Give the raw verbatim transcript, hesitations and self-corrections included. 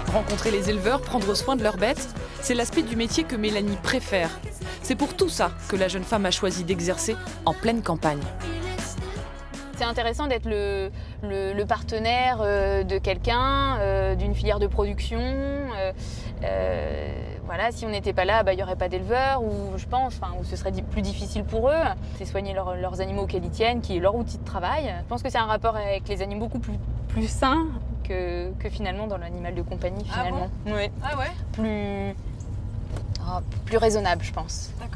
Rencontrer les éleveurs, prendre soin de leurs bêtes, c'est l'aspect du métier que Mélanie préfère. C'est pour tout ça que la jeune femme a choisi d'exercer en pleine campagne. C'est intéressant d'être le, le, le partenaire euh, de quelqu'un, euh, d'une filière de production. Euh, euh, voilà, si on n'était pas là, bah, il n'y aurait pas d'éleveurs, ou je pense, enfin, ou ce serait plus difficile pour eux. C'est soigner leur, leurs animaux auxquels ils tiennent, qui est leur outil de travail. Je pense que c'est un rapport avec les animaux beaucoup plus, plus sain que, que finalement dans l'animal de compagnie, finalement. Ah bon? Ouais. Ah ouais? Plus, oh, plus raisonnable, je pense.